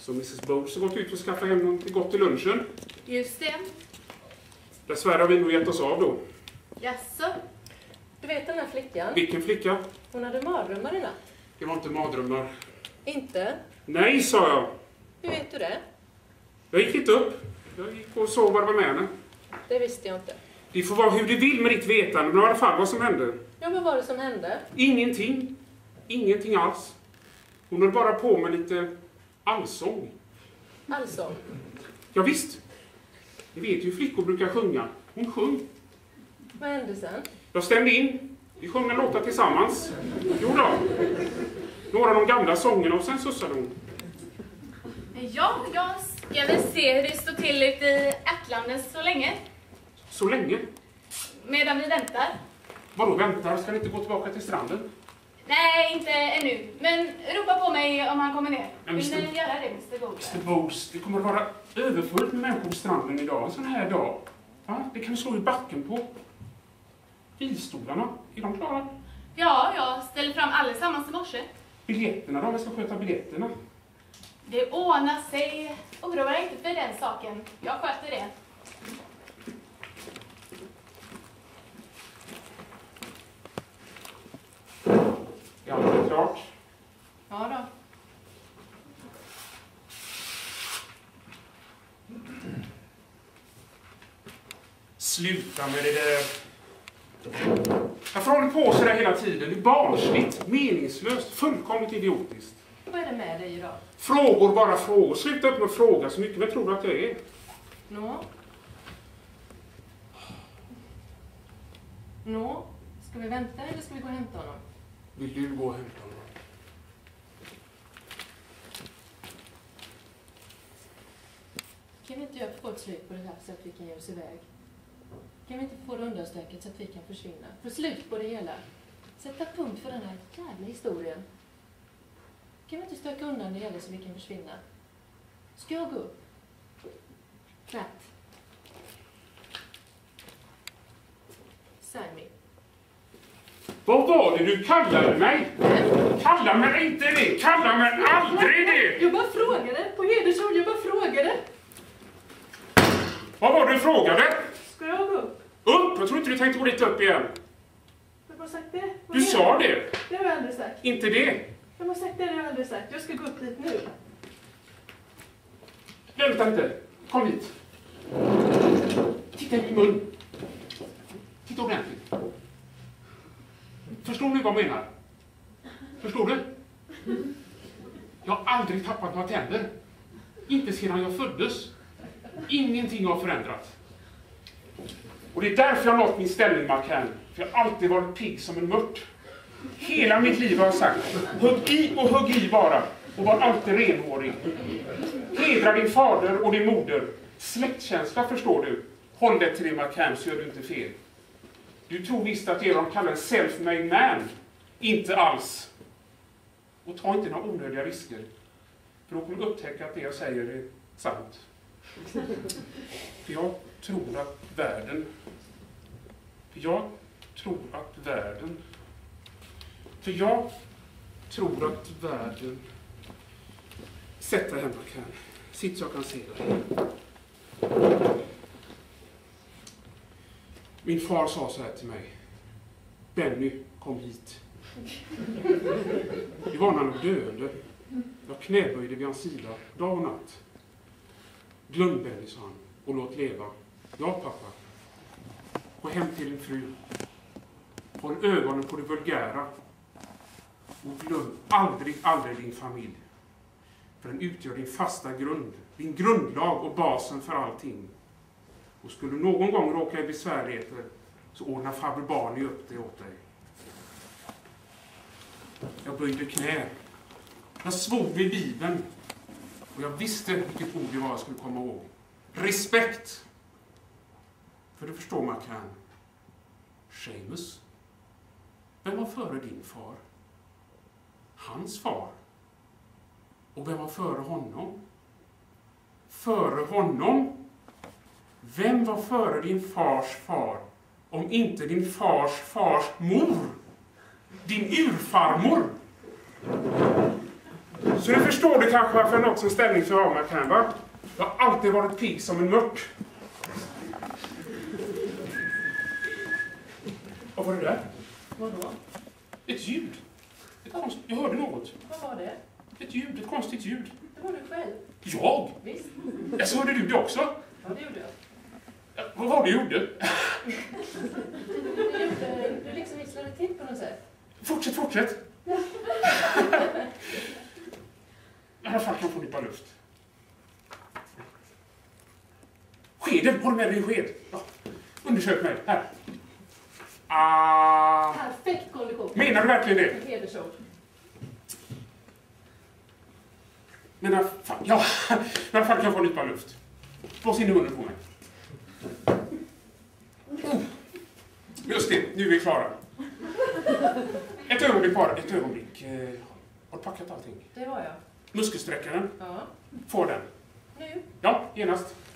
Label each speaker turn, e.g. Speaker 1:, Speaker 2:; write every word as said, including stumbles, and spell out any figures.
Speaker 1: Så missus Bowles har gått ut och skaffat hem något gott till lunchen.
Speaker 2: Just det.
Speaker 1: Dessvärre har vi nog gett oss av då.
Speaker 2: Jaså?
Speaker 3: Du vet den här flickan?
Speaker 1: Vilken flicka?
Speaker 3: Hon hade mardrömmar i natt.
Speaker 1: Det var inte mardrömmar.
Speaker 3: Inte?
Speaker 1: Nej, sa jag.
Speaker 3: Hur vet du det?
Speaker 1: Jag gick inte upp. Jag gick och sov vad det var med henne.
Speaker 3: Det visste jag inte.
Speaker 1: Det får vara hur det vill med ditt vetande, men i alla fall vad som hände.
Speaker 3: Ja, vad var det som hände?
Speaker 1: Ingenting. Ingenting alls. Hon höll bara på med lite allsång.
Speaker 3: Allsång?
Speaker 1: Ja, visst. Ni vet ju hur flickor brukar sjunga. Hon sjöng.
Speaker 3: Vad hände sen?
Speaker 1: Jag stämde in. Vi sjöng en låta tillsammans. Jo då. Några av de gamla sångerna och sen sussade hon.
Speaker 2: Ja, jag ska väl se hur det står till ute i Ärtlandet så länge.
Speaker 1: Så länge?
Speaker 2: Medan vi väntar.
Speaker 1: Vadå väntar? Ska ni inte gå tillbaka till stranden?
Speaker 2: Nej, inte ännu. Men ropa på mig om han kommer ner.
Speaker 1: Ja,
Speaker 2: Vill
Speaker 1: mister
Speaker 2: ni göra det, mister Bowles?
Speaker 1: mister Bowles, det kommer att vara överfullt med människor på stranden idag. En sån här dag. Ja, det kan vi slå i backen på. Bilstolarna, är de klara?
Speaker 2: Ja, jag ställer fram allesammans i morse.
Speaker 1: Biljetterna då? Vi ska sköta biljetterna.
Speaker 2: Det ordnar sig. Oroa dig inte för den saken. Jag sköter det.
Speaker 1: Är allt klart?
Speaker 2: Ja då.
Speaker 1: Sluta med det där. Varför håller på så där hela tiden? Det är barnsligt, meningslöst, fullkomligt idiotiskt.
Speaker 3: Vad är det med dig idag?
Speaker 1: Frågor, bara frågor. Sluta upp med att fråga så mycket. Vad tror du att jag är?
Speaker 3: Nå? Nå? Ska vi vänta eller ska vi gå och hämta honom?
Speaker 1: Vill du gå och hämta honom?
Speaker 3: Kan vi inte göra få ett slut på det här så att vi kan ge oss iväg? Kan vi inte få det undanstöket så att vi kan försvinna? Få slut på det hela. Sätta punkt för den här jävla historien. Kan vi inte stöka undan det hela så vi kan försvinna? Ska jag gå upp? Rätt. Sammy.
Speaker 1: Vad var det du kallade mig? Kalla mig inte det! Kalla mig aldrig det!
Speaker 3: Jag bara frågade. På hedersord, jag bara frågade.
Speaker 1: Vad var det du frågade?
Speaker 3: Ska jag gå upp?
Speaker 1: Upp? Jag tror inte du tänkte gå dit upp igen.
Speaker 3: Jag har bara sagt det. Vad
Speaker 1: Du
Speaker 3: menar
Speaker 1: sa det.
Speaker 3: Det har jag aldrig sagt.
Speaker 1: Inte det.
Speaker 3: Jag har sagt det, det har jag aldrig sagt. Jag ska gå upp dit nu.
Speaker 1: Vänta inte. Kom hit. Titta i min mun. Titta ordentligt. Förstår du vad jag menar? Förstår du? Jag har aldrig tappat några tänder. Inte sedan jag föddes. Ingenting har förändrats. Och det är därför jag har nått min ställning, McCann. För jag har alltid varit pigg som en mört. Hela mitt liv har jag sagt, hugg i och hugg i bara. Och var alltid renhårig. Hedra din fader och din moder. Släktkänsla, förstår du. Håll det till det, McCann, så gör du inte fel. Du tror visst att det är vad de kallar en self-made man. Inte alls. Och ta inte några onödiga risker. För då kommer du upptäcka att det jag säger är sant. För jag tror att världen... För jag tror att världen... För jag tror att världen... Sätt dig hemma, kan. Sitt så jag kan se dig. Min far sa så här till mig. Benny, kom hit. Det var när han var döende. Jag knäböjde vid hans sida, dag och natt. Glöm Benny, sa han, och låt leva. Ja, pappa. Gå hem till din fru. Håll ögonen på det vulgära. Och glöm aldrig, aldrig din familj. För den utgör din fasta grund. Din grundlag och basen för allting. Och skulle du någon gång råka i besvärligheter så ordnar farbror Barney upp det åt dig. Jag böjde knä. Jag svor vid Bibeln. Och jag visste vilket ord det var jag skulle komma ihåg. Respekt. För du förstår, McCann. Seamus. Vem var före din far? Hans far. Och vem var före honom? Före honom? Vem var före din fars far? Om inte din fars fars mor? Din urfarmor? Så nu förstår du kanske varför jag nått som ställning så har man kan, va? Jag har alltid varit pigg som en mört. Vad var det där?
Speaker 3: Vadå?
Speaker 1: Ett ljud. Ett konst... Jag hörde något.
Speaker 3: Vad var det?
Speaker 1: Ett ljud, ett konstigt ljud.
Speaker 3: Det var du själv.
Speaker 1: Jag?
Speaker 3: Visst.
Speaker 1: Jag så hörde du det också?
Speaker 3: Ja, det gjorde jag.
Speaker 1: Ja, vad var det du gjorde?
Speaker 3: Du, gjorde, du liksom visslade till på något sätt.
Speaker 1: Fortsätt, fortsätt. I alla fall kan få nypa luft. Skeden, har du med dig en sked? Ja. Undersök mig, här. Ah.
Speaker 3: Perfekt kondition.
Speaker 1: Menar du verkligen det?
Speaker 3: Hedersord.
Speaker 1: Men i alla fall, ja, i alla fall kan jag få nypa luft. Blås in i munnen på mig. Oh. Just det, nu är vi klara. Ett ögonblick bara, ett ögonblick. Eh, har du packat allting?
Speaker 3: Det var jag.
Speaker 1: Muskelsträckaren,
Speaker 3: Ja.
Speaker 1: får den.
Speaker 3: Nu?
Speaker 1: Ja, genast.